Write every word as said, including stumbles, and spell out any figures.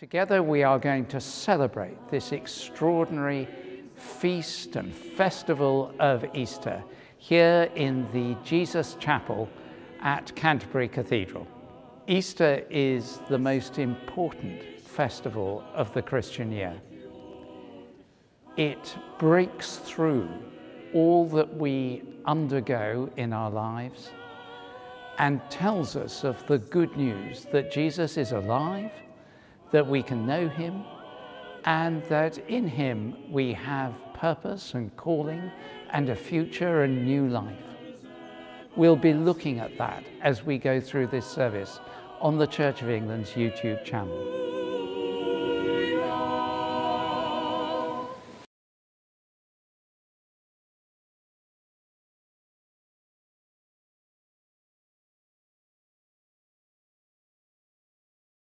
Together we are going to celebrate this extraordinary feast and festival of Easter here in the Jesus Chapel at Canterbury Cathedral. Easter is the most important festival of the Christian year. It breaks through all that we undergo in our lives and tells us of the good news that Jesus is alive, that we can know him, and that in him we have purpose and calling and a future and new life. We'll be looking at that as we go through this service on the Church of England's YouTube channel.